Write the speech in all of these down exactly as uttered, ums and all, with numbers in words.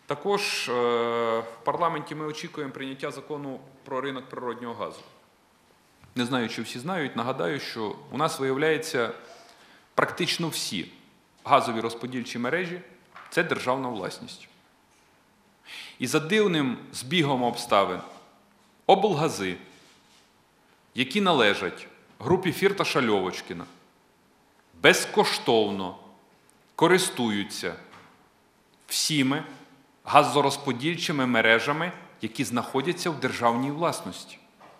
Також е, в парламенті ми очікуємо прийняття закону про ринок природнього газу. Не знаю, чи всі знають, нагадаю, що у нас виявляється практично всі газові розподільчі мережі – це державна власність. І за дивним збігом обставин облгази, які належать групі Фірташа-Льовочкіна, безкоштовно користуються всіми газорозподільчими мережами, які знаходяться в державній власності.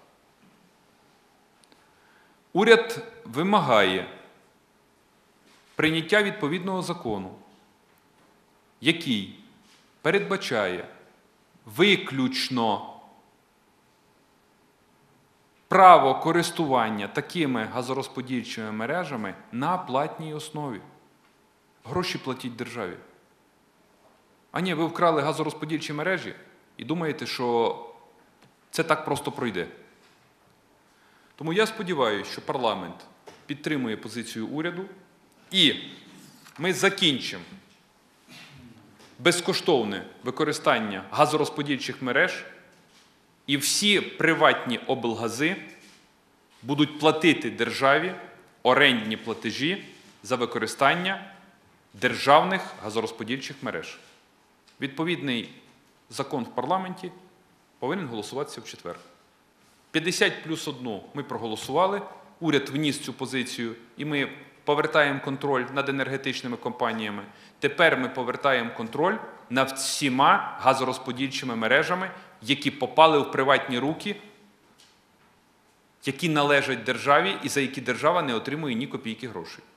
Уряд вимагає прийняття відповідного закону, який передбачає виключно право користування такими газорозподільчими мережами на платній основі. Гроші платіть державі. А ні, ви вкрали газорозподільчі мережі і думаєте, що це так просто пройде. Тому я сподіваюся, що парламент підтримує позицію уряду і ми закінчимо безкоштовне використання газорозподільчих мереж і всі приватні облгази будуть платити державі орендні платежі за використання державних газорозподільчих мереж. Відповідний закон в парламенті повинен голосуватися в четвер. п'ятдесят плюс одну ми проголосували, уряд вніс цю позицію, і ми повертаємо контроль над енергетичними компаніями. Тепер ми повертаємо контроль над всіма газорозподільчими мережами, які попали в приватні руки, які належать державі і за які держава не отримує ні копійки грошей.